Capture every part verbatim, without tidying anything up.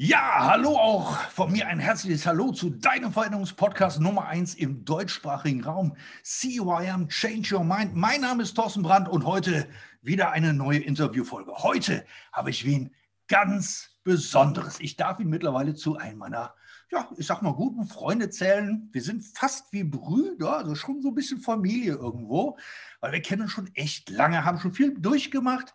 Ja, hallo auch von mir ein herzliches Hallo zu deinem Veränderungspodcast Nummer eins im deutschsprachigen Raum. See who I am, change your mind. Mein Name ist Thorsten Brandt und heute wieder eine neue Interviewfolge. Heute habe ich wen ganz Besonderes. Ich darf ihn mittlerweile zu einem meiner, ja, ich sag mal, guten Freunde zählen. Wir sind fast wie Brüder, also schon so ein bisschen Familie irgendwo, weil wir kennen uns schon echt lange, haben schon viel durchgemacht.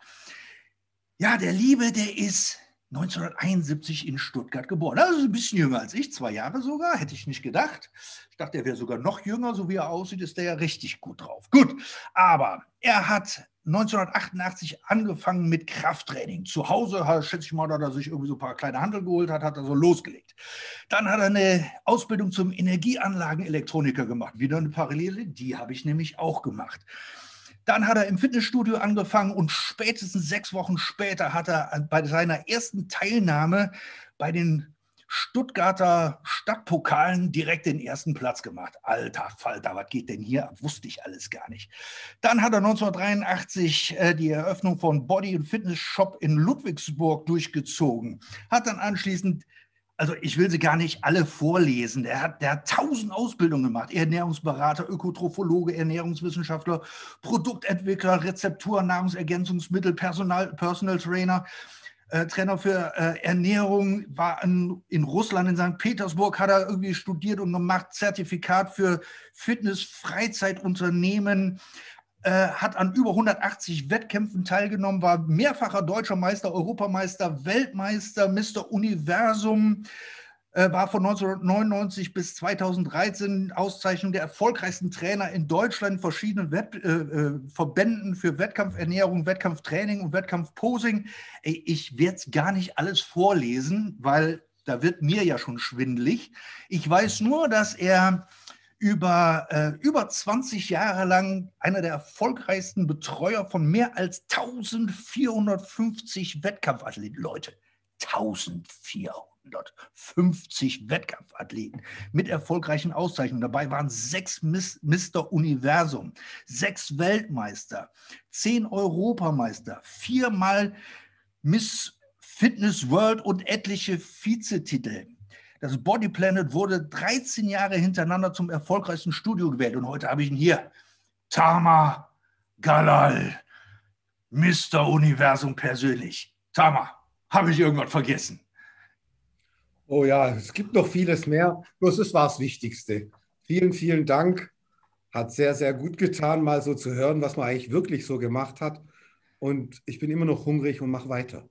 Ja, der Liebe, der ist neunzehnhunderteinundsiebzig in Stuttgart geboren. Also ein bisschen jünger als ich, zwei Jahre sogar, hätte ich nicht gedacht. Ich dachte, er wäre sogar noch jünger, so wie er aussieht, ist er ja richtig gut drauf. Gut, aber er hat neunzehnhundertachtundachtzig angefangen mit Krafttraining. Zu Hause, schätze ich mal, dass er sich irgendwie so ein paar kleine Handel geholt hat, hat er so losgelegt. Dann hat er eine Ausbildung zum Energieanlagenelektroniker gemacht. Wieder eine Parallele, die habe ich nämlich auch gemacht. Dann hat er im Fitnessstudio angefangen und spätestens sechs Wochen später hat er bei seiner ersten Teilnahme bei den Stuttgarter Stadtpokalen direkt den ersten Platz gemacht. Alter Falter, was geht denn hier ab? Wusste ich alles gar nicht. Dann hat er neunzehnhundertdreiundachtzig äh, die Eröffnung von Body- und Fitness Shop in Ludwigsburg durchgezogen. Hat dann anschließend Also ich will sie gar nicht alle vorlesen. Der hat, der hat tausend Ausbildungen gemacht. Ernährungsberater, Ökotrophologe, Ernährungswissenschaftler, Produktentwickler, Rezeptur, Nahrungsergänzungsmittel, Personal, Personal Trainer, äh, Trainer für äh, Ernährung, war in, in Russland, in Sankt Petersburg, hat er irgendwie studiert und gemacht, Zertifikat für Fitness, Freizeitunternehmen, äh, hat an über hundertachtzig Wettkämpfen teilgenommen, war mehrfacher deutscher Meister, Europameister, Weltmeister, Mister Universum, äh, war von neunzehnhundertneunundneunzig bis zweitausenddreizehn Auszeichnung der erfolgreichsten Trainer in Deutschland in verschiedenen Wett, äh, äh, Verbänden für Wettkampfernährung, Wettkampftraining und Wettkampfposing. Ey, ich werde es gar nicht alles vorlesen, weil da wird mir ja schon schwindelig. Ich weiß nur, dass er über, äh, über zwanzig Jahre lang einer der erfolgreichsten Betreuer von mehr als eintausendvierhundertfünfzig Wettkampfathleten. Leute, eintausendvierhundertfünfzig Wettkampfathleten mit erfolgreichen Auszeichnungen. Dabei waren sechs Mister Universum, sechs Weltmeister, zehn Europameister, viermal Miss Fitness World und etliche Vizetitel. Das Body Planet wurde dreizehn Jahre hintereinander zum erfolgreichsten Studio gewählt. Und heute habe ich ihn hier. Tama Galal, Mister Universum persönlich. Tama, habe ich irgendwas vergessen? Oh ja, es gibt noch vieles mehr. Bloß es war das Wichtigste. Vielen, vielen Dank. Hat sehr, sehr gut getan, mal so zu hören, was man eigentlich wirklich so gemacht hat. Und ich bin immer noch hungrig und mache weiter.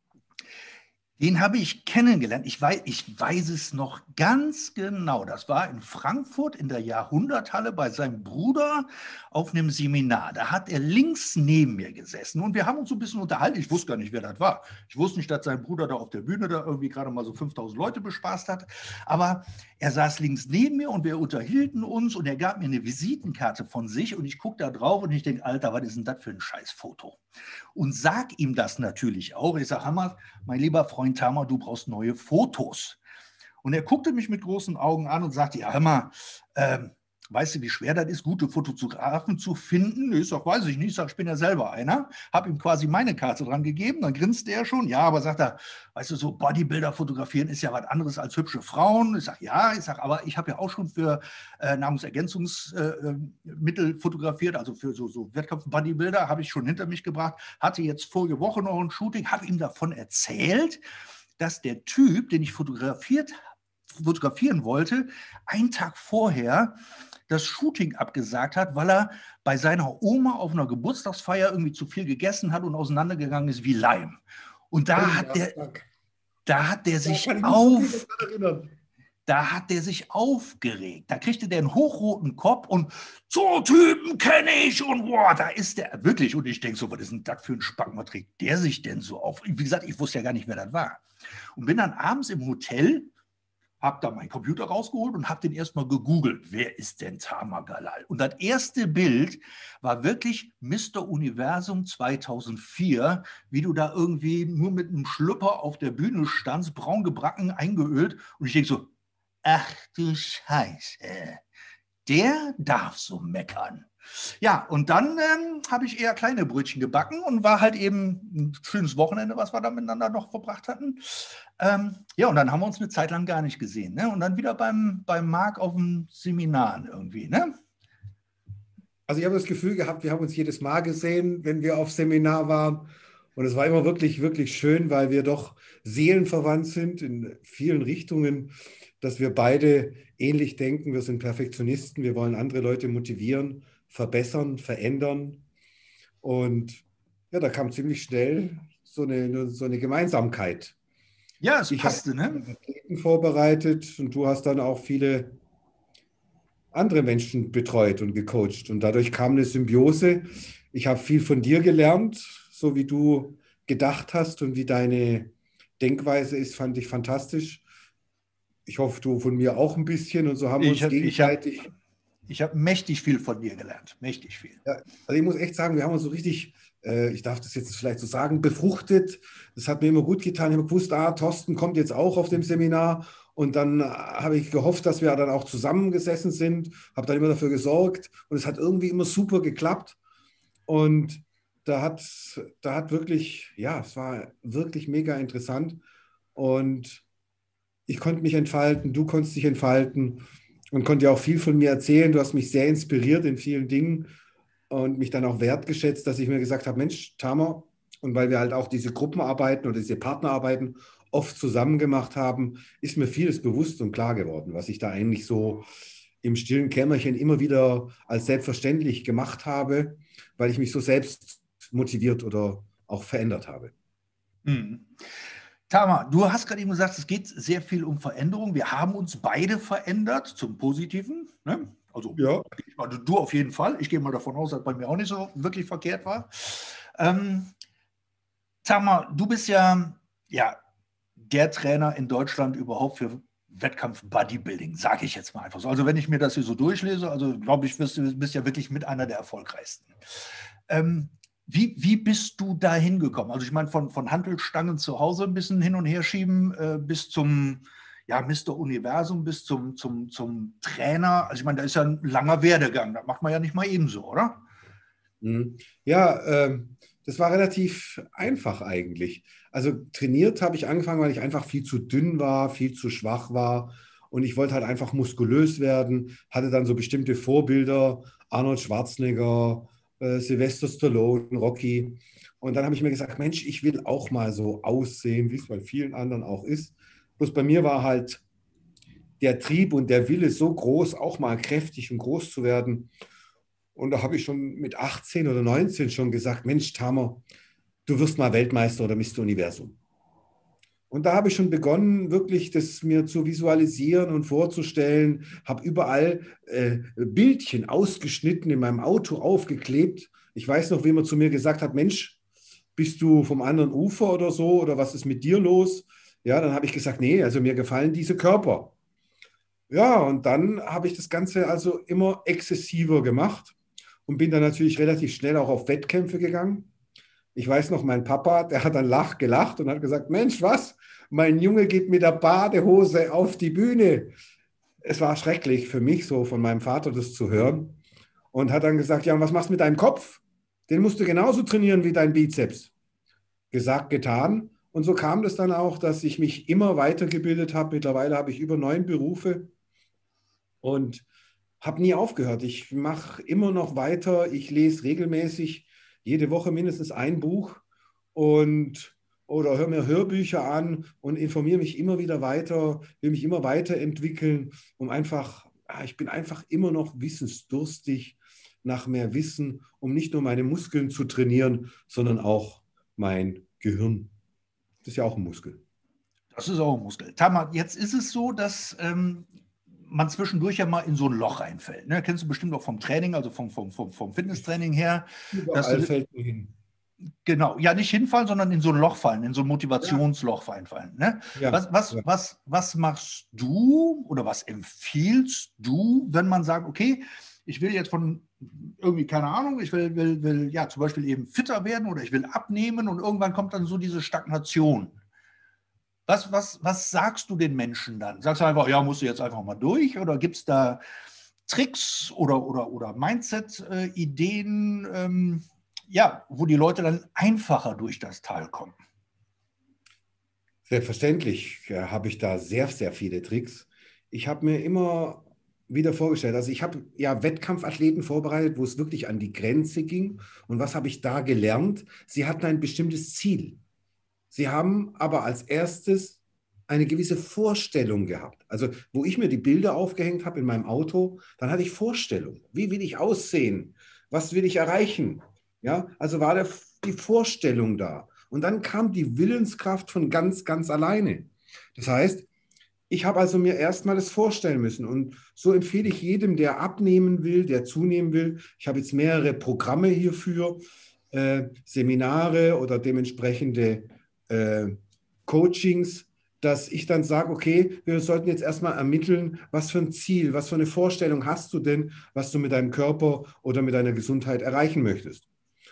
Den habe ich kennengelernt. Ich weiß, ich weiß es noch ganz genau. Das war in Frankfurt in der Jahrhunderthalle bei seinem Bruder auf einem Seminar. Da hat er links neben mir gesessen und wir haben uns so ein bisschen unterhalten. Ich wusste gar nicht, wer das war. Ich wusste nicht, dass sein Bruder da auf der Bühne da irgendwie gerade mal so fünftausend Leute bespaßt hat. Aber er saß links neben mir und wir unterhielten uns und er gab mir eine Visitenkarte von sich und ich gucke da drauf und ich denke, Alter, was ist denn das für ein Scheißfoto? Und sag ihm das natürlich auch. Ich sage, Hammer, mein lieber Freund Tama, du brauchst neue Fotos. Und er guckte mich mit großen Augen an und sagte, ja, Hammer, ähm, weißt du, wie schwer das ist, gute Fotografen zu finden? Ich sage, weiß ich nicht. Ich sage, ich bin ja selber einer. Habe ihm quasi meine Karte dran gegeben. Dann grinste er schon. Ja, aber sagt er, weißt du, so Bodybuilder fotografieren ist ja was anderes als hübsche Frauen. Ich sage, ja. Ich sage, aber ich habe ja auch schon für äh, Nahrungsergänzungsmittel äh, fotografiert, also für so, so Wettkampf-Bodybuilder habe ich schon hinter mich gebracht. Hatte jetzt vorige Woche noch ein Shooting, habe ihm davon erzählt, dass der Typ, den ich fotografiert fotografieren wollte, einen Tag vorher das Shooting abgesagt hat, weil er bei seiner Oma auf einer Geburtstagsfeier irgendwie zu viel gegessen hat und auseinandergegangen ist wie Leim. Und da Oh, hat der, Dank. da hat der Da sich kann ich mich so gut auf, daran erinnern. da hat der sich aufgeregt. Da kriegte der einen hochroten Kopf und so Typen kenne ich und boah, da ist der wirklich. Und ich denke so, was ist denn das für ein Spacken? Was trägt der sich denn so auf? Wie gesagt, ich wusste ja gar nicht, wer das war. Und bin dann abends im Hotel, habe da meinen Computer rausgeholt und habe den erstmal gegoogelt. Wer ist denn Tama Galal? Und das erste Bild war wirklich Mister Universum zweitausendvier, wie du da irgendwie nur mit einem Schlüpper auf der Bühne standst, braun gebracken, eingeölt. Und ich denke so, ach du Scheiße, der darf so meckern. Ja, und dann ähm, habe ich eher kleine Brötchen gebacken und war halt eben ein schönes Wochenende, was wir da miteinander noch verbracht hatten. Ähm, ja, und dann haben wir uns eine Zeit lang gar nicht gesehen. Ne? Und dann wieder beim, beim Marc auf dem Seminar irgendwie. Ne? Also ich habe das Gefühl gehabt, wir haben uns jedes Mal gesehen, wenn wir auf Seminar waren. Und es war immer wirklich, wirklich schön, weil wir doch seelenverwandt sind in vielen Richtungen, dass wir beide ähnlich denken. Wir sind Perfektionisten, wir wollen andere Leute motivieren, verbessern, verändern. Und ja, da kam ziemlich schnell so eine, so eine Gemeinsamkeit. Ja, es Ich habe passte, ne? Athleten vorbereitet und du hast dann auch viele andere Menschen betreut und gecoacht. Und dadurch kam eine Symbiose. Ich habe viel von dir gelernt, so wie du gedacht hast und wie deine Denkweise ist, fand ich fantastisch. Ich hoffe, du von mir auch ein bisschen. Und so haben wir Ich uns habe ich hab, gegenseitig. ich hab mächtig viel von dir gelernt. Mächtig viel. Ja, also ich muss echt sagen, wir haben uns so richtig, äh, ich darf das jetzt vielleicht so sagen, befruchtet. Das hat mir immer gut getan. Ich habe gewusst, ah, Thorsten kommt jetzt auch auf dem Seminar. Und dann äh, habe ich gehofft, dass wir dann auch zusammengesessen sind, habe dann immer dafür gesorgt. Und es hat irgendwie immer super geklappt. Und da hat, da hat wirklich, ja, es war wirklich mega interessant. Und ich konnte mich entfalten, du konntest dich entfalten und konnte ja auch viel von mir erzählen. Du hast mich sehr inspiriert in vielen Dingen und mich dann auch wertgeschätzt, dass ich mir gesagt habe, Mensch, Tamer, und weil wir halt auch diese Gruppenarbeiten oder diese Partnerarbeiten oft zusammen gemacht haben, ist mir vieles bewusst und klar geworden, was ich da eigentlich so im stillen Kämmerchen immer wieder als selbstverständlich gemacht habe, weil ich mich so selbst motiviert oder auch verändert habe. Mhm. Tamar, du hast gerade eben gesagt, es geht sehr viel um Veränderung. Wir haben uns beide verändert zum Positiven. Ne? Also Ja. also du auf jeden Fall. Ich gehe mal davon aus, dass bei mir auch nicht so wirklich verkehrt war. Ähm, Tamar, du bist ja, ja der Trainer in Deutschland überhaupt für Wettkampf Bodybuilding, sage ich jetzt mal einfach so. Also wenn ich mir das hier so durchlese, also glaube ich, bist du bist ja wirklich mit einer der erfolgreichsten. Ähm, wie, wie bist du da hingekommen? Also ich meine, von, von Hantelstangen zu Hause ein bisschen hin und her schieben äh, bis zum ja, Mister Universum, bis zum, zum, zum Trainer. Also ich meine, da ist ja ein langer Werdegang. Das macht man ja nicht mal ebenso, oder? Mhm. Ja, ähm, das war relativ einfach eigentlich. Also trainiert habe ich angefangen, weil ich einfach viel zu dünn war, viel zu schwach war und ich wollte halt einfach muskulös werden, hatte dann so bestimmte Vorbilder, Arnold Schwarzenegger, äh, Sylvester Stallone, Rocky. Und dann habe ich mir gesagt, Mensch, ich will auch mal so aussehen, wie es bei vielen anderen auch ist. Bloß bei mir war halt der Trieb und der Wille so groß, auch mal kräftig und groß zu werden. Und da habe ich schon mit achtzehn oder neunzehn schon gesagt, Mensch, Tamer, du wirst mal Weltmeister oder Mister Universum. Und da habe ich schon begonnen, wirklich das mir zu visualisieren und vorzustellen, habe überall äh, Bildchen ausgeschnitten, in meinem Auto aufgeklebt. Ich weiß noch, wie man zu mir gesagt hat, Mensch, bist du vom anderen Ufer oder so oder was ist mit dir los? Ja, dann habe ich gesagt, nee, also mir gefallen diese Körper. Ja, und dann habe ich das Ganze also immer exzessiver gemacht und bin dann natürlich relativ schnell auch auf Wettkämpfe gegangen. Ich weiß noch, mein Papa, der hat dann lach, gelacht und hat gesagt, Mensch, was? Mein Junge geht mit der Badehose auf die Bühne. Es war schrecklich für mich, so von meinem Vater das zu hören. Und hat dann gesagt, ja, und was machst du mit deinem Kopf? Den musst du genauso trainieren wie dein Bizeps. Gesagt, getan. Und so kam das dann auch, dass ich mich immer weitergebildet habe. Mittlerweile habe ich über neun Berufe und habe nie aufgehört. Ich mache immer noch weiter. Ich lese regelmäßig jede Woche mindestens ein Buch und oder höre mir Hörbücher an und informiere mich immer wieder weiter, will mich immer weiterentwickeln, um einfach, ich bin einfach immer noch wissensdurstig nach mehr Wissen, um nicht nur meine Muskeln zu trainieren, sondern auch mein Gehirn. Das ist ja auch ein Muskel. Das ist auch ein Muskel. Tamar, jetzt ist es so, dass ähm, man zwischendurch ja mal in so ein Loch reinfällt. Ne? Kennst du bestimmt auch vom Training, also vom, vom, vom, vom Fitnesstraining her, dass Überall du, fällt mir hin. genau, ja nicht hinfallen, sondern in so ein Loch fallen, in so ein Ja, Motivationsloch reinfallen. Ne? ja, Was, was, ja. was, was machst du oder was empfiehlst du, wenn man sagt, okay, ich will jetzt von irgendwie, keine Ahnung, ich will, will, will ja zum Beispiel eben fitter werden oder ich will abnehmen und irgendwann kommt dann so diese Stagnation. Was, was, was sagst du den Menschen dann? Sagst du einfach, ja, musst du jetzt einfach mal durch oder gibt es da Tricks oder, oder, oder Mindset-Ideen, ähm, ja, wo die Leute dann einfacher durch das Tal kommen? Selbstverständlich äh, habe ich da sehr, sehr viele Tricks. Ich habe mir immer wieder vorgestellt, also ich habe ja Wettkampfathleten vorbereitet, wo es wirklich an die Grenze ging. Und was habe ich da gelernt? Sie hatten ein bestimmtes Ziel. Sie haben aber als erstes eine gewisse Vorstellung gehabt. Also wo ich mir die Bilder aufgehängt habe in meinem Auto, dann hatte ich Vorstellung. Wie will ich aussehen? Was will ich erreichen? Ja, also war der, die Vorstellung da. Und dann kam die Willenskraft von ganz, ganz alleine. Das heißt, ich habe also mir erstmal das vorstellen müssen. Und so empfehle ich jedem, der abnehmen will, der zunehmen will. Ich habe jetzt mehrere Programme hierfür, äh, Seminare oder dementsprechende äh, Coachings, dass ich dann sage, okay, wir sollten jetzt erstmal ermitteln, was für ein Ziel, was für eine Vorstellung hast du denn, was du mit deinem Körper oder mit deiner Gesundheit erreichen möchtest.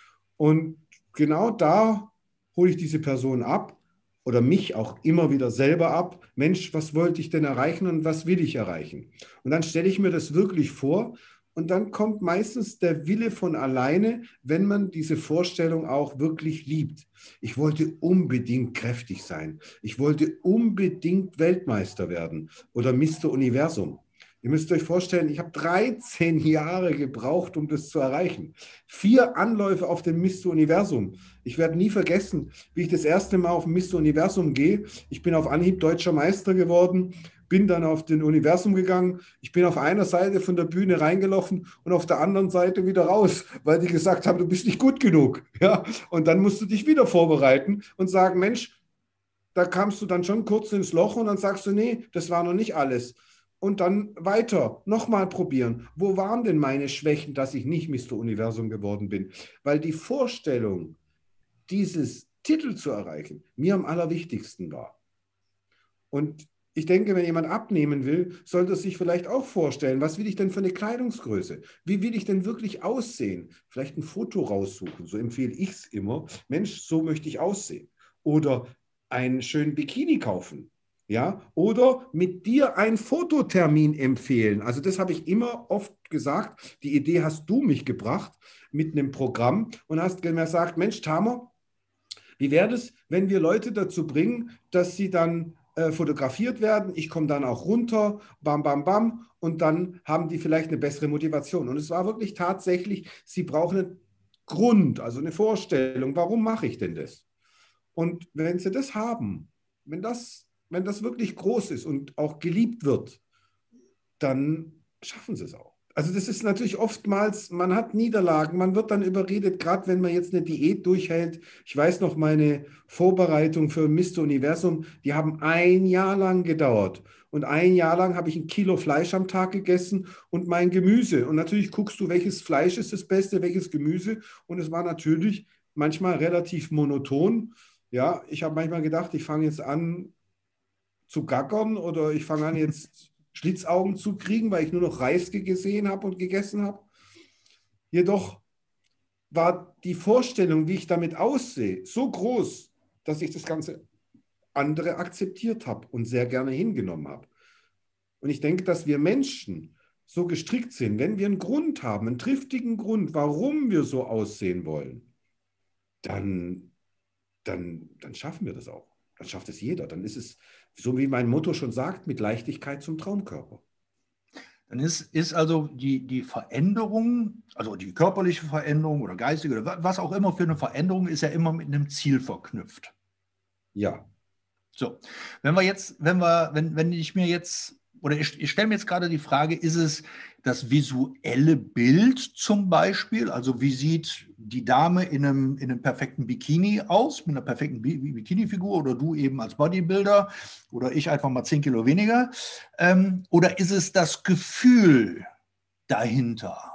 Und genau da hole ich diese Person ab oder mich auch immer wieder selber ab. Mensch, was wollte ich denn erreichen und was will ich erreichen? Und dann stelle ich mir das wirklich vor und dann kommt meistens der Wille von alleine, wenn man diese Vorstellung auch wirklich liebt. Ich wollte unbedingt kräftig sein. Ich wollte unbedingt Weltmeister werden oder Mister Universum. Ihr müsst euch vorstellen, ich habe dreizehn Jahre gebraucht, um das zu erreichen. Vier Anläufe auf dem Mister Universum. Ich werde nie vergessen, wie ich das erste Mal auf dem Mister Universum gehe. Ich bin auf Anhieb deutscher Meister geworden, bin dann auf den Universum gegangen. Ich bin auf einer Seite von der Bühne reingelaufen und auf der anderen Seite wieder raus, weil die gesagt haben, du bist nicht gut genug. Ja? Und dann musst du dich wieder vorbereiten und sagen, Mensch, da kamst du dann schon kurz ins Loch und dann sagst du, nee, das war noch nicht alles. Und dann weiter, nochmal probieren. Wo waren denn meine Schwächen, dass ich nicht Mister Universum geworden bin? Weil die Vorstellung, dieses Titel zu erreichen, mir am allerwichtigsten war. Und ich denke, wenn jemand abnehmen will, sollte er sich vielleicht auch vorstellen, was will ich denn für eine Kleidungsgröße? Wie will ich denn wirklich aussehen? Vielleicht ein Foto raussuchen, so empfehle ich es immer. Mensch, so möchte ich aussehen. Oder einen schönen Bikini kaufen. Ja, oder mit dir einen Fototermin empfehlen. Also das habe ich immer oft gesagt. Die Idee hast du mich gebracht mit einem Programm und hast mir gesagt, Mensch, Tamer, wie wäre es, wenn wir Leute dazu bringen, dass sie dann äh, fotografiert werden? Ich komme dann auch runter, bam, bam, bam, und dann haben die vielleicht eine bessere Motivation. Und es war wirklich tatsächlich, sie brauchen einen Grund, also eine Vorstellung, warum mache ich denn das? Und wenn sie das haben, wenn das wenn das wirklich groß ist und auch geliebt wird, dann schaffen sie es auch. Also das ist natürlich oftmals, man hat Niederlagen, man wird dann überredet, gerade wenn man jetzt eine Diät durchhält. Ich weiß noch, meine Vorbereitung für Mister Universum, die haben ein Jahr lang gedauert. Und ein Jahr lang habe ich ein Kilo Fleisch am Tag gegessen und mein Gemüse. Und natürlich guckst du, welches Fleisch ist das Beste, welches Gemüse. Und es war natürlich manchmal relativ monoton. Ja, ich habe manchmal gedacht, ich fange jetzt an, zu gackern oder ich fange an jetzt Schlitzaugen zu kriegen, weil ich nur noch Reis gesehen habe und gegessen habe. Jedoch war die Vorstellung, wie ich damit aussehe, so groß, dass ich das ganze andere akzeptiert habe und sehr gerne hingenommen habe. Und ich denke, dass wir Menschen so gestrickt sind, wenn wir einen Grund haben, einen triftigen Grund, warum wir so aussehen wollen, dann, dann, dann schaffen wir das auch. Dann schafft es jeder. Dann ist es, so wie mein Motto schon sagt, mit Leichtigkeit zum Traumkörper. Dann ist, ist also die, die Veränderung, also die körperliche Veränderung oder geistige oder was auch immer für eine Veränderung, ist ja immer mit einem Ziel verknüpft. Ja. So, wenn wir jetzt, wenn wir, wenn, wenn ich mir jetzt, oder ich, ich stelle mir jetzt gerade die Frage, ist es das visuelle Bild zum Beispiel? Also wie sieht die Dame in einem, in einem perfekten Bikini aus, mit einer perfekten Bikini-Figur oder du eben als Bodybuilder oder ich einfach mal zehn Kilo weniger? Ähm, oder ist es das Gefühl dahinter?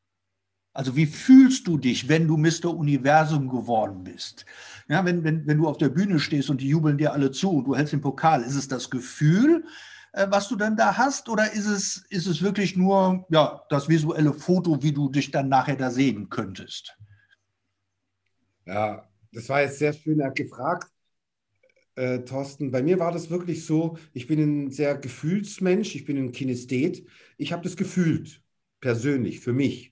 Also wie fühlst du dich, wenn du Mister Universum geworden bist? Ja, wenn, wenn, wenn du auf der Bühne stehst und die jubeln dir alle zu und du hältst den Pokal, ist es das Gefühl, äh, was du dann da hast, oder ist es, ist es wirklich nur ja, das visuelle Foto, wie du dich dann nachher da sehen könntest? Ja, das war jetzt sehr schön gefragt, äh, Thorsten. Bei mir war das wirklich so, ich bin ein sehr Gefühlsmensch, ich bin ein Kinesthet. Ich habe das gefühlt. persönlich, für mich.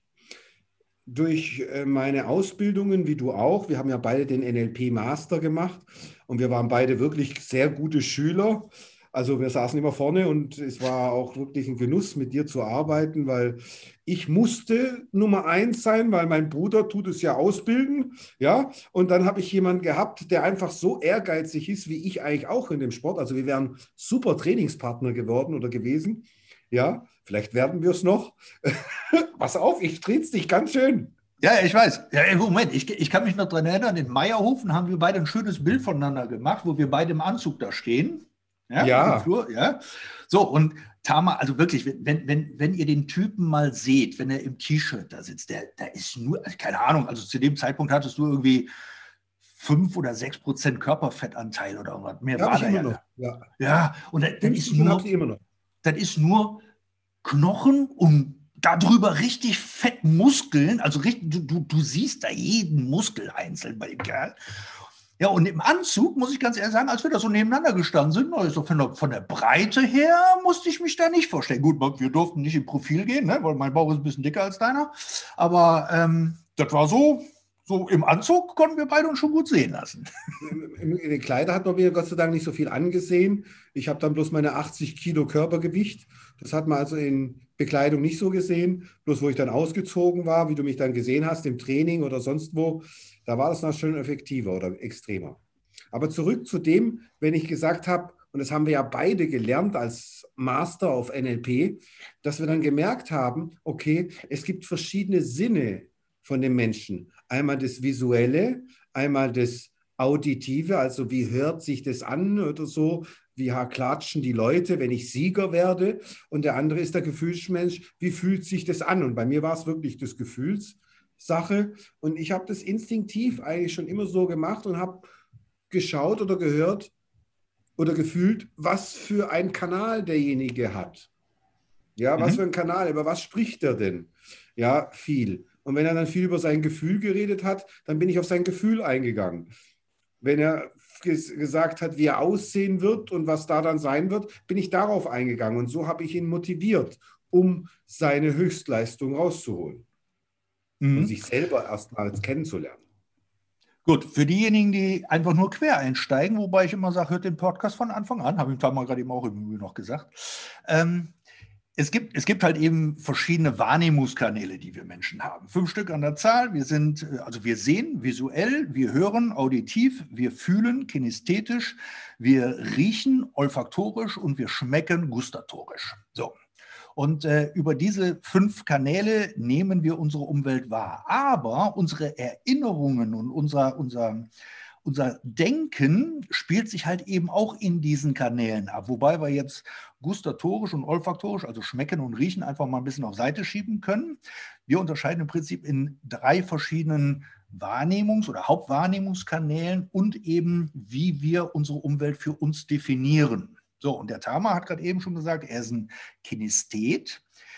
Durch äh, meine Ausbildungen, wie du auch, wir haben ja beide den N L P-Master gemacht und wir waren beide wirklich sehr gute Schüler. Also wir saßen immer vorne und es war auch wirklich ein Genuss, mit dir zu arbeiten, weil ich musste Nummer eins sein, weil mein Bruder tut es ja ausbilden, ja. Und dann habe ich jemanden gehabt, der einfach so ehrgeizig ist, wie ich eigentlich auch in dem Sport. Also wir wären super Trainingspartner geworden oder gewesen, ja. Vielleicht werden wir es noch. Pass auf, ich trete dich ganz schön. Ja, ich weiß. Ja, Moment, ich, ich kann mich noch daran erinnern, in Meierhofen haben wir beide ein schönes Bild voneinander gemacht, wo wir beide im Anzug da stehen. Ja, im Ja, Flur, ja. So, und Tama, also wirklich, wenn, wenn, wenn ihr den Typen mal seht, wenn er im T-Shirt da sitzt, der, der ist nur, also keine Ahnung, also zu dem Zeitpunkt hattest du irgendwie fünf oder sechs Prozent Körperfettanteil oder was. Mehr habe war ich da immer ja. noch. Ja. Ja, und das, das ist fünfzig und habe nur, sie immer noch. das ist nur Knochen und darüber richtig fett Muskeln. Also richtig, du, du, du siehst da jeden Muskel einzeln bei dem Kerl. Ja, und im Anzug, muss ich ganz ehrlich sagen, als wir da so nebeneinander gestanden sind, also von der, von der Breite her musste ich mich da nicht vorstellen. Gut, wir durften nicht im Profil gehen, ne, weil mein Bauch ist ein bisschen dicker als deiner. Aber ähm, das war so, so im Anzug konnten wir beide uns schon gut sehen lassen. In den Kleider hat man mir Gott sei Dank nicht so viel angesehen. Ich habe dann bloß meine achtzig Kilo Körpergewicht. Das hat man also in Bekleidung nicht so gesehen. Bloß wo ich dann ausgezogen war, wie du mich dann gesehen hast, im Training oder sonst wo, da war das noch schön effektiver oder extremer. Aber zurück zu dem, wenn ich gesagt habe, und das haben wir ja beide gelernt als Master auf N L P, dass wir dann gemerkt haben, okay, es gibt verschiedene Sinne von dem Menschen. Einmal das Visuelle, einmal das Auditive, also wie hört sich das an oder so, wie klatschen die Leute, wenn ich Sieger werde. Und der andere ist der Gefühlsmensch, wie fühlt sich das an? Und bei mir war es wirklich das Gefühlssache. Und ich habe das instinktiv eigentlich schon immer so gemacht und habe geschaut oder gehört oder gefühlt, was für einen Kanal derjenige hat. Ja, was Mhm. für ein Kanal, über was spricht er denn? Ja, viel. Und wenn er dann viel über sein Gefühl geredet hat, dann bin ich auf sein Gefühl eingegangen. Wenn er ges gesagt hat, wie er aussehen wird und was da dann sein wird, bin ich darauf eingegangen. Und so habe ich ihn motiviert, um seine Höchstleistung rauszuholen und Mhm. sich selber erstmals kennenzulernen. Gut, für diejenigen, die einfach nur quer einsteigen, wobei ich immer sage, hört den Podcast von Anfang an, habe ich ein paar Mal gerade eben auch im Übrigen noch gesagt. Ähm, es gibt, es gibt halt eben verschiedene Wahrnehmungskanäle, die wir Menschen haben. Fünf Stück an der Zahl. Wir sind, also wir sehen visuell, wir hören auditiv, wir fühlen kinästhetisch, wir riechen olfaktorisch und wir schmecken gustatorisch. So. Und äh, über diese fünf Kanäle nehmen wir unsere Umwelt wahr. Aber unsere Erinnerungen und unser, unser, unser Denken spielt sich halt eben auch in diesen Kanälen ab. Wobei wir jetzt gustatorisch und olfaktorisch, also schmecken und riechen, einfach mal ein bisschen auf Seite schieben können. Wir unterscheiden im Prinzip in drei verschiedenen Wahrnehmungs- oder Hauptwahrnehmungskanälen und eben, wie wir unsere Umwelt für uns definieren. So, und der Tama hat gerade eben schon gesagt, er ist ein Kinesthet.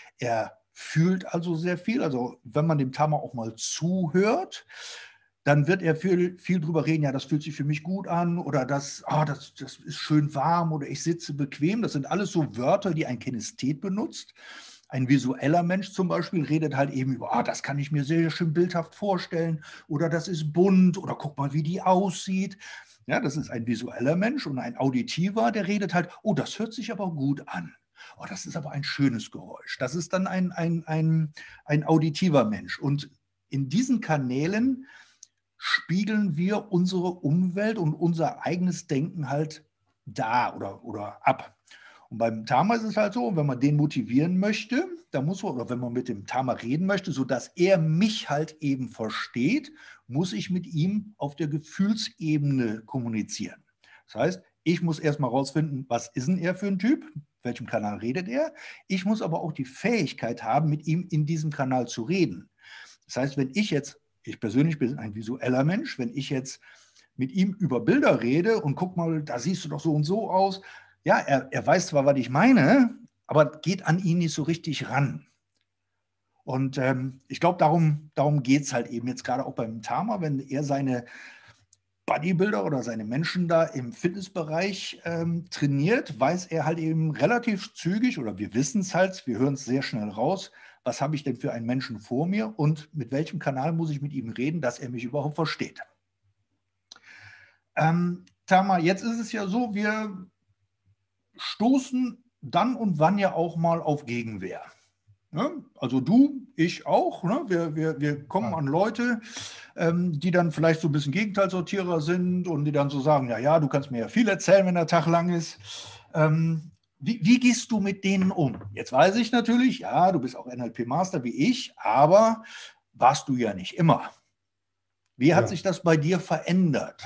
Er fühlt also sehr viel. Also, wenn man dem Tama auch mal zuhört, dann wird er viel, viel drüber reden, ja, das fühlt sich für mich gut an oder das, ah, das, das ist schön warm oder ich sitze bequem. Das sind alles so Wörter, die ein Kinesthet benutzt. Ein visueller Mensch zum Beispiel redet halt eben über, ah, das kann ich mir sehr schön bildhaft vorstellen oder das ist bunt oder guck mal, wie die aussieht. Ja, das ist ein visueller Mensch und ein auditiver, der redet halt, oh, das hört sich aber gut an. Oh, das ist aber ein schönes Geräusch. Das ist dann ein, ein, ein, ein auditiver Mensch. Und in diesen Kanälen spiegeln wir unsere Umwelt und unser eigenes Denken halt da oder, oder ab. Und beim Tama ist es halt so, wenn man den motivieren möchte, dann muss man, oder wenn man mit dem Tama reden möchte, sodass er mich halt eben versteht, muss ich mit ihm auf der Gefühlsebene kommunizieren. Das heißt, ich muss erstmal rausfinden, was ist denn er für ein Typ, welchem Kanal redet er. Ich muss aber auch die Fähigkeit haben, mit ihm in diesem Kanal zu reden. Das heißt, wenn ich jetzt, ich persönlich bin ein visueller Mensch, wenn ich jetzt mit ihm über Bilder rede und guck mal, da siehst du doch so und so aus, ja, er, er weiß zwar, was ich meine, aber geht an ihn nicht so richtig ran. Und ähm, ich glaube, darum, darum geht es halt eben jetzt gerade auch beim Tama, wenn er seine Bodybuilder oder seine Menschen da im Fitnessbereich ähm, trainiert, weiß er halt eben relativ zügig, oder wir wissen es halt, wir hören es sehr schnell raus, was habe ich denn für einen Menschen vor mir und mit welchem Kanal muss ich mit ihm reden, dass er mich überhaupt versteht. Ähm, Tama, jetzt ist es ja so, wir stoßen dann und wann ja auch mal auf Gegenwehr. Ne? Also du, ich auch. Ne? Wir, wir, wir kommen an Leute, ähm, die dann vielleicht so ein bisschen Gegenteilsortierer sind und die dann so sagen, ja, ja, du kannst mir ja viel erzählen, wenn der Tag lang ist. Ähm, wie, wie gehst du mit denen um? Jetzt weiß ich natürlich, ja, du bist auch N L P-Master wie ich, aber warst du ja nicht immer. Wie hat Ja. sich das bei dir verändert?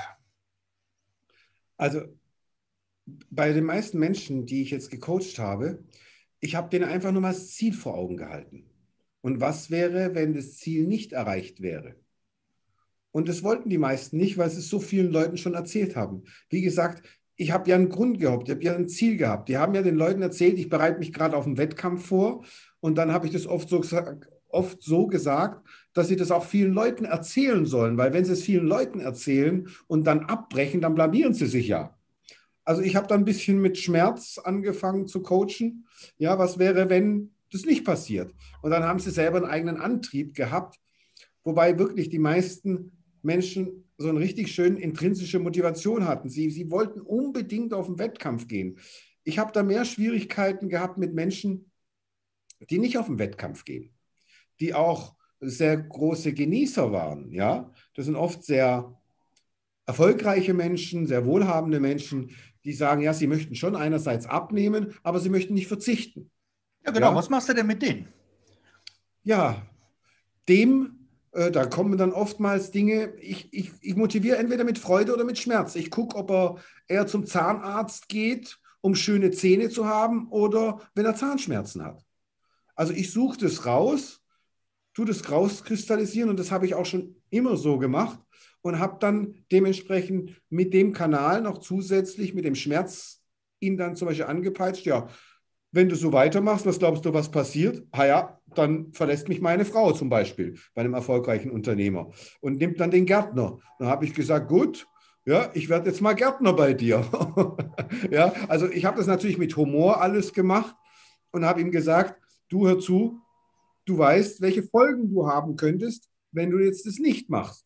Also bei den meisten Menschen, die ich jetzt gecoacht habe, ich habe denen einfach nur mal das Ziel vor Augen gehalten. Und was wäre, wenn das Ziel nicht erreicht wäre? Und das wollten die meisten nicht, weil sie es so vielen Leuten schon erzählt haben. Wie gesagt, ich habe ja einen Grund gehabt, ich habe ja ein Ziel gehabt. Die haben ja den Leuten erzählt, ich bereite mich gerade auf einen Wettkampf vor. Und dann habe ich das oft so, oft so gesagt, dass sie das auch vielen Leuten erzählen sollen. Weil wenn sie es vielen Leuten erzählen und dann abbrechen, dann blamieren sie sich ja. Also ich habe dann ein bisschen mit Schmerz angefangen zu coachen. Ja, was wäre, wenn das nicht passiert? Und dann haben sie selber einen eigenen Antrieb gehabt, wobei wirklich die meisten Menschen so eine richtig schön intrinsische Motivation hatten. Sie, sie wollten unbedingt auf den Wettkampf gehen. Ich habe da mehr Schwierigkeiten gehabt mit Menschen, die nicht auf den Wettkampf gehen, die auch sehr große Genießer waren. Ja, das sind oft sehr erfolgreiche Menschen, sehr wohlhabende Menschen, die sagen, ja, sie möchten schon einerseits abnehmen, aber sie möchten nicht verzichten. Ja, genau. Ja, Was machst du denn mit denen? ja dem, äh, da kommen dann oftmals Dinge, ich, ich, ich motiviere entweder mit Freude oder mit Schmerz. Ich gucke, ob er eher zum Zahnarzt geht, um schöne Zähne zu haben oder wenn er Zahnschmerzen hat. Also ich suche das raus, tue das rauskristallisieren und das habe ich auch schon immer so gemacht und habe dann dementsprechend mit dem Kanal noch zusätzlich mit dem Schmerz ihn dann zum Beispiel angepeitscht, ja, wenn du so weitermachst, was glaubst du, was passiert? Ah ja, dann verlässt mich meine Frau zum Beispiel bei einem erfolgreichen Unternehmer und nimmt dann den Gärtner. Dann habe ich gesagt, gut, ja, ich werde jetzt mal Gärtner bei dir. Ja, also ich habe das natürlich mit Humor alles gemacht und habe ihm gesagt, du hör zu, du weißt, welche Folgen du haben könntest, wenn du jetzt das nicht machst.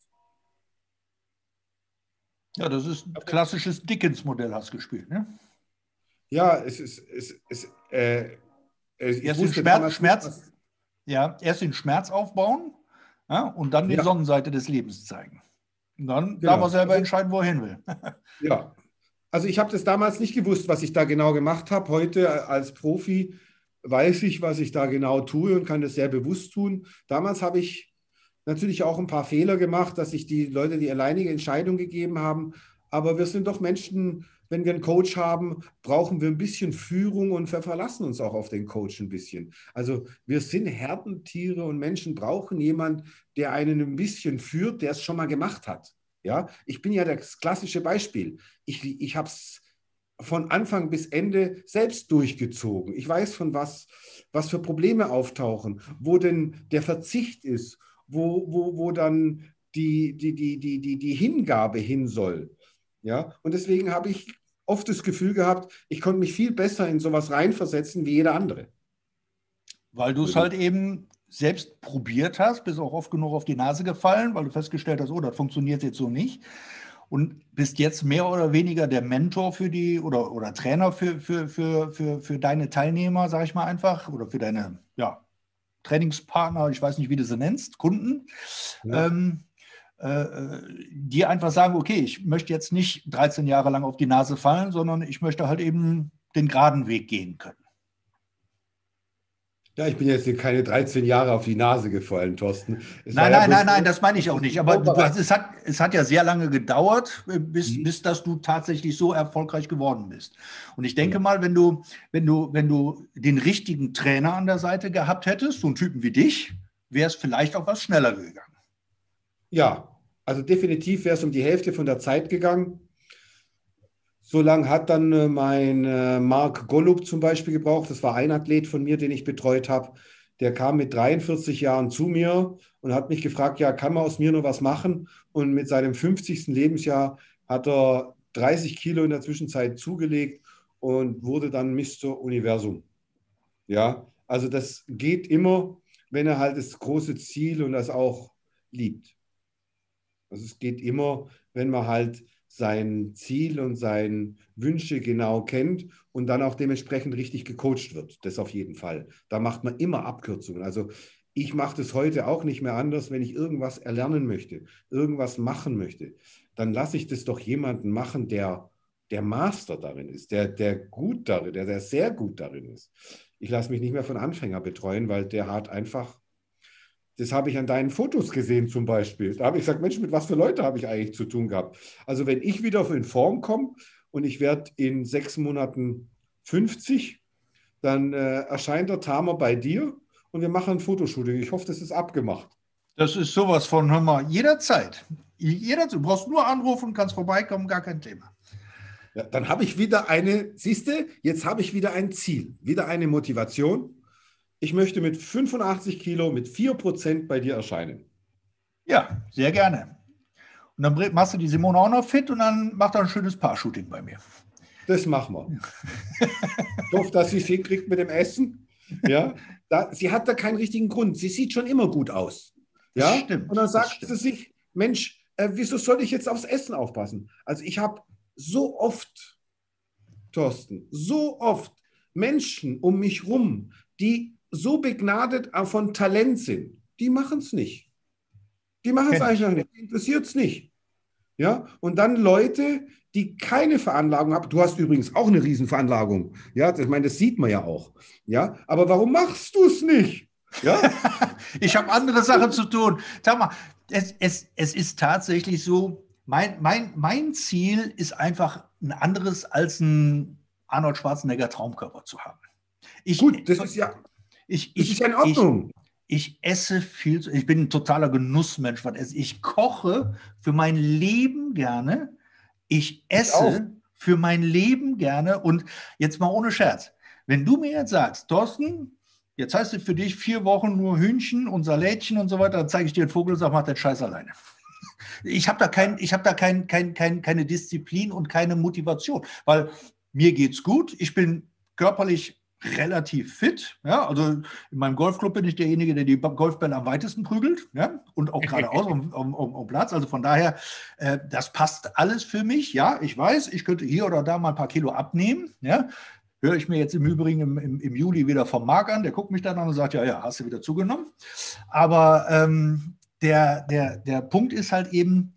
Ja, das ist ein klassisches Dickens-Modell, hast du gespielt, ne? Ja, es ist, es, es, äh, ich Erst den wusste Schmerz, damals nicht, Schmerz, was, ja, erst den Schmerz aufbauen, ja, und dann die ja, Sonnenseite des Lebens zeigen. Und dann darf er genau. selber Also, entscheiden, wo er hin will. ja, also ich habe das damals nicht gewusst, was ich da genau gemacht habe. Heute als Profi weiß ich, was ich da genau tue und kann das sehr bewusst tun. Damals habe ich natürlich auch ein paar Fehler gemacht, dass sich die Leute die alleinige Entscheidung gegeben haben. Aber wir sind doch Menschen, wenn wir einen Coach haben, brauchen wir ein bisschen Führung und wir verlassen uns auch auf den Coach ein bisschen. Also wir sind Herdentiere und Menschen brauchen jemanden, der einen ein bisschen führt, der es schon mal gemacht hat. Ja, ich bin ja das klassische Beispiel. Ich, ich habe es von Anfang bis Ende selbst durchgezogen. Ich weiß, von was, was für Probleme auftauchen, wo denn der Verzicht ist, wo, wo, wo dann die, die, die, die, die, die Hingabe hin soll. Ja? Und deswegen habe ich oft das Gefühl gehabt, ich konnte mich viel besser in sowas reinversetzen wie jeder andere. Weil du es halt eben selbst probiert hast, bist auch oft genug auf die Nase gefallen, weil du festgestellt hast, oh, das funktioniert jetzt so nicht. Und bist jetzt mehr oder weniger der Mentor für die oder, oder Trainer für, für, für, für, für deine Teilnehmer, sage ich mal einfach, oder für deine ja, Trainingspartner, ich weiß nicht, wie du sie nennst, Kunden, Ja. ähm, äh, die einfach sagen, okay, ich möchte jetzt nicht dreizehn Jahre lang auf die Nase fallen, sondern ich möchte halt eben den geraden Weg gehen können. Ja, ich bin jetzt keine dreizehn Jahre auf die Nase gefallen, Thorsten. Es war Nein, ja nein, bloß nein, nein, so, das meine ich dass auch ich nicht. die Aber du, vorbereitet. es, hat, es hat ja sehr lange gedauert, bis, Mhm. bis dass du tatsächlich so erfolgreich geworden bist. Und ich denke Ja. mal, wenn du, wenn du, wenn du den richtigen Trainer an der Seite gehabt hättest, so einen Typen wie dich, wäre es vielleicht auch was schneller gegangen. Ja, also definitiv wäre es um die Hälfte von der Zeit gegangen. So lange hat dann äh, mein äh, Marc Golub zum Beispiel gebraucht. Das war ein Athlet von mir, den ich betreut habe. der kam mit dreiundvierzig Jahren zu mir und hat mich gefragt, ja, kann man aus mir noch was machen? Und mit seinem fünfzigsten Lebensjahr hat er dreißig Kilo in der Zwischenzeit zugelegt und wurde dann Mister Universum. Ja, also das geht immer, wenn er halt das große Ziel und das auch liebt. Also es geht immer, wenn man halt sein Ziel und seine Wünsche genau kennt und dann auch dementsprechend richtig gecoacht wird. Das auf jeden Fall. Da macht man immer Abkürzungen. Also ich mache das heute auch nicht mehr anders, wenn ich irgendwas erlernen möchte, irgendwas machen möchte. Dann lasse ich das doch jemanden machen, der der Master darin ist, der, der gut darin, der, der sehr gut darin ist. Ich lasse mich nicht mehr von Anfänger betreuen, weil der hat einfach, das habe ich an deinen Fotos gesehen zum Beispiel. Da habe ich gesagt, Mensch, mit was für Leuten habe ich eigentlich zu tun gehabt? Also wenn ich wieder in Form komme und ich werde in sechs Monaten fünfzig, dann äh, erscheint der Tamer bei dir und wir machen ein Fotoshooting. Ich hoffe, das ist abgemacht. Das ist sowas von, hör mal, jederzeit. Jederzeit. Du brauchst nur anrufen, kannst vorbeikommen, gar kein Thema. Ja, dann habe ich wieder eine, siehst du, jetzt habe ich wieder ein Ziel, wieder eine Motivation. Ich möchte mit fünfundachtzig Kilo, mit vier Prozent bei dir erscheinen. Ja, sehr gerne. Und dann machst du die Simone auch noch fit und dann macht er ein schönes Paar-Shooting bei mir. Das machen wir. Ich hoffe, dass sie es hinkriegt mit dem Essen. Ja, da, sie hat da keinen richtigen Grund. Sie sieht schon immer gut aus. Ja? Das stimmt. Und dann sagt sie sich, Mensch, äh, wieso soll ich jetzt aufs Essen aufpassen? Also ich habe so oft, Thorsten, so oft Menschen um mich rum, die so begnadet von Talent sind, die machen es nicht. Die machen es eigentlich noch nicht, die interessiert es nicht. Ja? Und dann Leute, die keine Veranlagung haben. Du hast übrigens auch eine Riesenveranlagung. Ja, ich meine, das sieht man ja auch. Ja? Aber warum machst du es nicht? Ja? Ich habe andere Sachen zu tun. Sag mal, es, es, es ist tatsächlich so, mein, mein, mein Ziel ist einfach ein anderes als ein Arnold Schwarzenegger Traumkörper zu haben. Ich, Gut, das ist ja, ich, das ich, ist ja in Ordnung. Ich, ich esse viel, zu, ich bin ein totaler Genussmensch, was esse. Ich koche für mein Leben gerne. Ich esse ich für mein Leben gerne. Und jetzt mal ohne Scherz, wenn du mir jetzt sagst, Thorsten, jetzt heißt es für dich vier Wochen nur Hühnchen und Salätchen und so weiter, dann zeige ich dir einen Vogel und sage, mach den Scheiß alleine. Ich habe da, kein, ich hab da kein, kein, kein, keine Disziplin und keine Motivation, weil mir geht's gut. Ich bin körperlich relativ fit. Ja, also in meinem Golfclub bin ich derjenige, der die Golfbälle am weitesten prügelt, ja, und auch geradeaus um, um, um Platz. Also von daher, äh, das passt alles für mich. Ja, ich weiß, ich könnte hier oder da mal ein paar Kilo abnehmen. Ja, höre ich mir jetzt im Übrigen im, im, im Juli wieder vom Marc an. Der guckt mich dann an und sagt, ja, ja, hast du wieder zugenommen. Aber ähm, Der, der, der Punkt ist halt eben,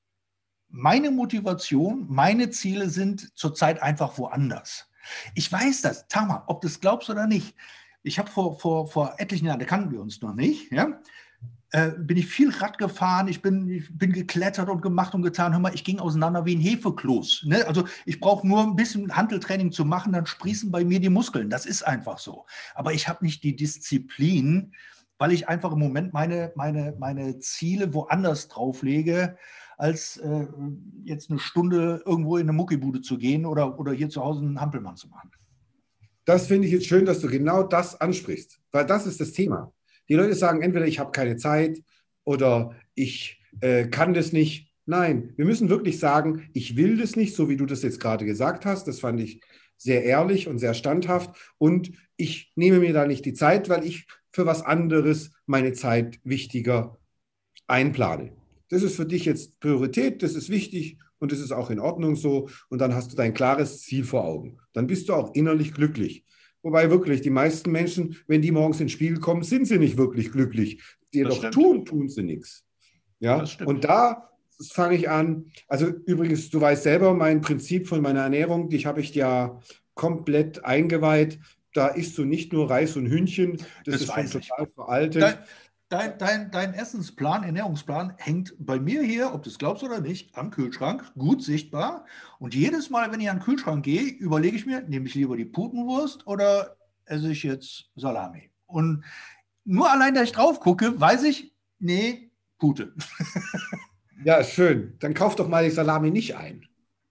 meine Motivation, meine Ziele sind zurzeit einfach woanders. Ich weiß das, Tama, ob du es glaubst oder nicht. Ich habe vor, vor, vor etlichen Jahren, da kannten wir uns noch nicht, ja, äh, bin ich viel Rad gefahren, ich bin, ich bin geklettert und gemacht und getan. Hör mal, ich ging auseinander wie ein Hefekloß. Ne? Also ich brauche nur ein bisschen Hanteltraining zu machen, dann sprießen bei mir die Muskeln. Das ist einfach so. Aber ich habe nicht die Disziplin, weil ich einfach im Moment meine, meine, meine Ziele woanders drauflege, als äh, jetzt eine Stunde irgendwo in eine Muckibude zu gehen oder, oder hier zu Hause einen Hampelmann zu machen. Das finde ich jetzt schön, dass du genau das ansprichst, weil das ist das Thema. Die Leute sagen entweder, ich habe keine Zeit oder ich äh, kann das nicht. Nein, wir müssen wirklich sagen, ich will das nicht, so wie du das jetzt gerade gesagt hast. Das fand ich sehr ehrlich und sehr standhaft. Und ich nehme mir da nicht die Zeit, weil ich für was anderes meine Zeit wichtiger einplane. Das ist für dich jetzt Priorität, das ist wichtig und das ist auch in Ordnung so. Und dann hast du dein klares Ziel vor Augen. Dann bist du auch innerlich glücklich. Wobei wirklich die meisten Menschen, wenn die morgens ins Spiel kommen, sind sie nicht wirklich glücklich. Die doch tun, tun sie nichts. Ja? Und da fange ich an. Also übrigens, du weißt selber, mein Prinzip von meiner Ernährung, die habe ich ja komplett eingeweiht. Da isst du nicht nur Reis und Hühnchen, das, das ist schon total ich. veraltet. Dein, dein, dein, dein Essensplan, Ernährungsplan hängt bei mir hier, ob du es glaubst oder nicht, am Kühlschrank, gut sichtbar. Und jedes Mal, wenn ich an den Kühlschrank gehe, überlege ich mir, nehme ich lieber die Putenwurst oder esse ich jetzt Salami? Und nur allein, dass ich drauf gucke, weiß ich, nee, Pute. Ja, schön. Dann kauf doch mal die Salami nicht ein.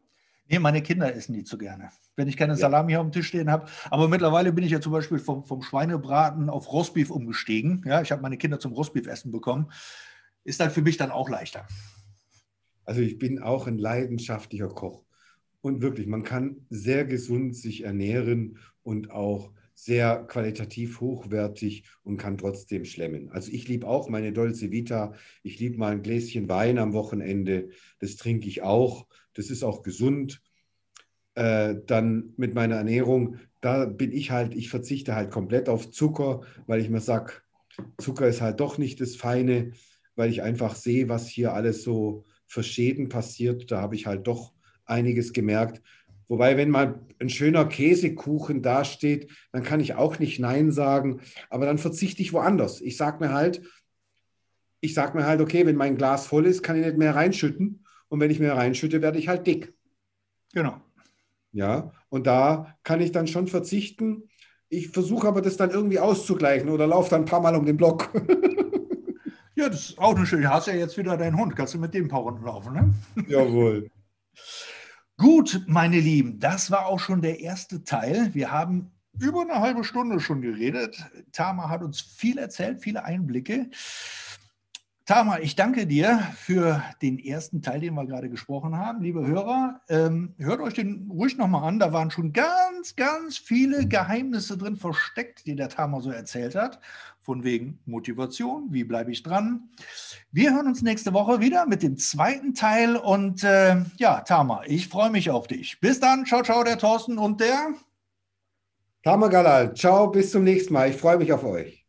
Nee, meine Kinder essen die zu gerne. Wenn ich keine Ja. Salami auf dem Tisch stehen habe. Aber mittlerweile bin ich ja zum Beispiel vom, vom Schweinebraten auf Rostbeef umgestiegen. Ja, ich habe meine Kinder zum Rostbeef-Essen bekommen. Ist dann für mich dann auch leichter. Also ich bin auch ein leidenschaftlicher Koch. Und wirklich, man kann sehr gesund sich ernähren und auch sehr qualitativ hochwertig und kann trotzdem schlemmen. Also ich liebe auch meine Dolce Vita. Ich liebe mal ein Gläschen Wein am Wochenende. Das trinke ich auch. Das ist auch gesund. Äh, dann mit meiner Ernährung, da bin ich halt, ich verzichte halt komplett auf Zucker, weil ich mir sage, Zucker ist halt doch nicht das Feine, weil ich einfach sehe, was hier alles so für Schäden passiert. Da habe ich halt doch einiges gemerkt. Wobei, wenn mal ein schöner Käsekuchen dasteht, dann kann ich auch nicht Nein sagen, aber dann verzichte ich woanders. Ich sage mir halt, ich sage mir halt, okay, wenn mein Glas voll ist, kann ich nicht mehr reinschütten. Und wenn ich mehr reinschütte, werde ich halt dick. Genau. Ja, und da kann ich dann schon verzichten. Ich versuche aber das dann irgendwie auszugleichen oder laufe dann ein paar Mal um den Block. Ja, das ist auch eine schöne. Du hast ja jetzt wieder deinen Hund. Kannst du mit dem ein paar Runden laufen, ne? Jawohl. Gut, meine Lieben, das war auch schon der erste Teil. Wir haben über eine halbe Stunde schon geredet. Tama hat uns viel erzählt, viele Einblicke. Tama, ich danke dir für den ersten Teil, den wir gerade gesprochen haben. Liebe Hörer, ähm, hört euch den ruhig nochmal an. Da waren schon ganz, ganz viele Geheimnisse drin versteckt, die der Tama so erzählt hat. Von wegen Motivation, wie bleibe ich dran? Wir hören uns nächste Woche wieder mit dem zweiten Teil. Und äh, ja, Tama, ich freue mich auf dich. Bis dann. Ciao, ciao, der Thorsten und der... Tama Galal, ciao, bis zum nächsten Mal. Ich freue mich auf euch.